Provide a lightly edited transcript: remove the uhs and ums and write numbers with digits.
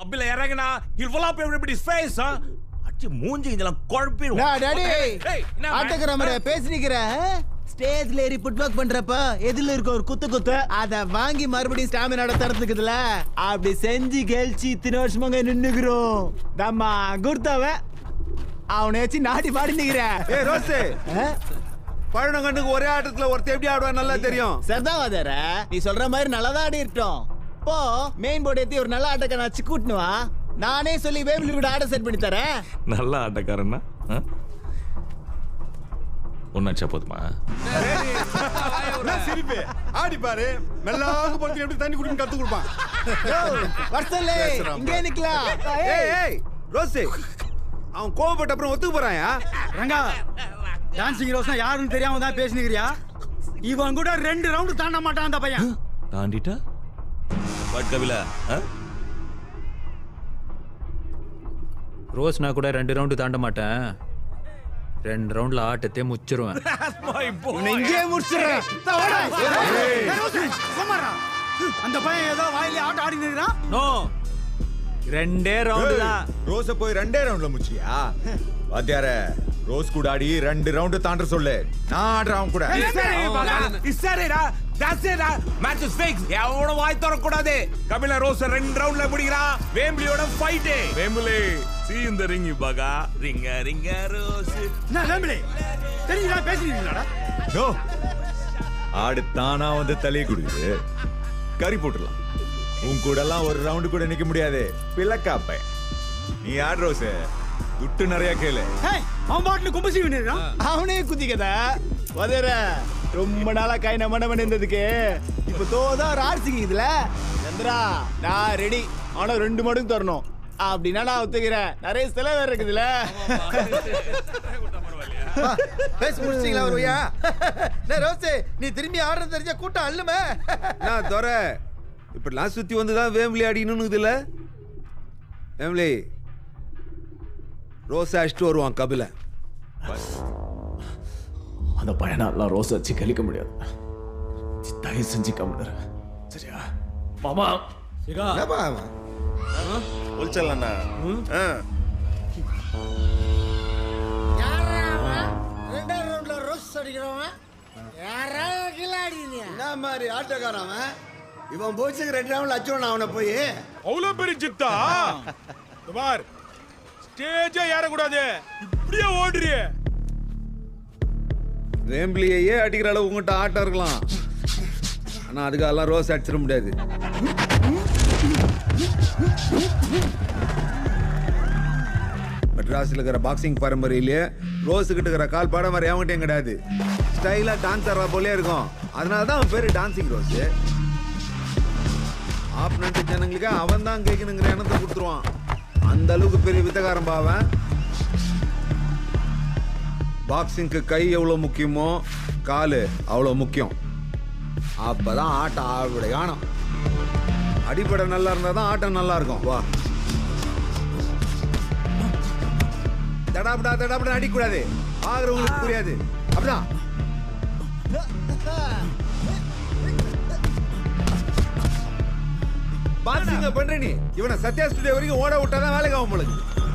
Kapila இறங்குனா he'll fall up everybody's face அச்சி மூஞ்சி இதெல்லாம் குழப்பிடும் டாடி ஆட்டக்கற மாதிரி பேசினிக்கற ஸ்டேஜ்ல ஏறி புட் வர்க் பண்றப்ப எதில இருக்க ஒரு குத்து அத வாங்கி மறுபடியும் ஸ்டாமினா தரதுக்குதுல அப்படி செஞ்சு கெல்ச்சி இத்தனை வருஷமாங்க நின்னுக்குறோம் தம்மா குர்தாவ அவனை வச்சு நாடி பாடி நிக்கிற ஏய் ரோஸ் பழனங்கண்டுக்கு ஒரே ஆட்டத்துல ஒருத்த எப்படி ஆடுவா நல்லா தெரியும் சரிதான் வாதர நீ சொல்ற மாதிரி நல்லா தான் ஆடி இருக்கட்டும் போ மெயின் போர்டு ஏத்தி ஒரு நல்ல ஆட்டக்காரன் வச்சு கூட்டினு வா நானே சொல்லி வேவ்ல கூட ஆட செட் பண்ணி தரேன் நல்ல ஆட்டக்காரனா ஒன்னாச்சா போதுமா சிரிப்பே ஆடி பாரு மெல்லாக போட்டு எப்படி தண்ணி குடிக்க கத்து கொடுப்பான் வர்சல்லே இங்கே நிக்கலாம் ஏய் ரோஸ் அவன் கோபப்பட்ட அப்புறம் ஒத்துக்கு போறாயா ரங்கா டான்சிங் ரோஸ்னா யாருன்னு தெரியாம தான் பேசினிக்கிறியா இவன் கூட 2 ரவுண்ட் தாண்ட மாட்டான் அந்த பையன் தாண்டிட்டா வாட் கபிலா ரோஸ்னா கூட 2 ரவுண்ட் தாண்ட மாட்டேன் 2 ரவுண்ட்ல ஆட்டத்தை முச்சிருவேன் இங்கே முடிச்சிடுறேன் அந்த பையன் ஏதோ வாயில ஆட்ட ஆடி நிக்கிறான் நோ 2 ரவுண்ட் தான் ரோஸ போய் 2 ரவுண்ட்ல முச்சியா வாத்தியார ரோஸ் கூட ஆடி 2 ரவுண்ட் தாண்ட சொல்லு நான் ஆடுறேன் அவன் கூட இஸ்ஸரேடா தட்ஸ்டா மேட்ச் இஸ் ஃபிக்ஸ் எவனோ வாய் தர கூடாது கபில ரோஸ் 2 ரவுண்ட்ல முடிக்கிறான் வேம்பிலியோட fight Vembuli see in the ring baga ringa Rose நான் வேம்பிலி தெரியுதா பேசினீங்களாடா நோ ஆடு தானா வந்து தலைய குடுக்குது கறி போட்டுடலாம் உன் கூட எல்லாம் ஒரு ரவுண்ட் கூட நிக்க முடியாது பிளக்காப்ப நீ ஆடு ரோஸ் துட்டு நிறைய கேளு அவன் பாட்டுல கும்பசி விடுறான் அவனே குதிக்கதா வதற ரொம்ப நாளா கை நம்ம இருந்ததுக்கு இப்ப தோதா ராசிக்கு இதுல சந்திரா நான் ரெடி ஆனா 2 மடங்கு தரணும் அப்படின்னா நான் ஒத்துக்கிறேன் நிறைய செலவு இருக்குதுல பேசி முடிச்சிங்களா வருவியா ரோஸ் நீ திரும்பி ஆடுறது தெரிஞ்ச கூட்டம் அல்லுமே நான் தோற இப்படிலாம் சுத்தி வந்துதான் வேம்பிலி ஆடினு இதுல வேம்பிலி ரோஸ் அடிச்சுட்டு வருவான் கபில அந்த பையனாலாம் ரோஸ் வச்சு கழிக்க முடியாது தயவு செஞ்சு கம்முனு சரியா மாமா ஒல்ச்சலண்ணா என்ன மாதிரி ஆட்டக்காரன் இவன் போச்சுக்கு 2 ரவுண்ட்ல அச்சோனா அவனை போய் அவ்வளவு பெரிய சித்தா பார் ஸ்டேஜே ஏறக்கூடாது இப்படியே ஓடுறியே வேம்பிலியே அடிக்கிற அளவு உங்ககிட்ட ஆட்டம் இருக்கலாம் ஆனா அதுக்கெல்லாம் ரோஸ் அடிச்சிட முடியாது மெட்ராஸ்ல இருக்கிற பாக்ஸிங் பரம்பரையிலேயே ரோஸ் கிட்ட இருக்கிற கால் பாடம் வர எவங்கிட்டையும் கிடையாது ஸ்டைலா டான்ஸ் ஆடுறா போலே இருக்கும் அதனாலதான் அவன் பேரு டான்சிங் ரோஸ் ஆப்னண்ட் ஜனங்களுக்கு அவன் தான் கேட்கணுங்கிற எண்ணத்தை கொடுத்துருவான் அந்த அளவுக்கு பெரிய வித்தகாரம் பாவன் பாக்ஸிங்க்கு கை எவ்வளவு முக்கியமோ காலு அவ்வளவு முக்கியம் அப்பதான் ஆட்டம் ஆவிட காணும் அடிப்படை நல்லா இருந்தா தான் ஆட்டம் நல்லா இருக்கும் வா தடாபடா அடிக்கூடாது ஆகிறவங்களுக்கு புரியாது அப்படிதான் பாக்ஸிங்க பண்ற நீ இவனை சத்யா ஸ்டுடியோ வரைக்கும் ஓட விட்டாதான் வேலைக்கு ஆகும் பொழுது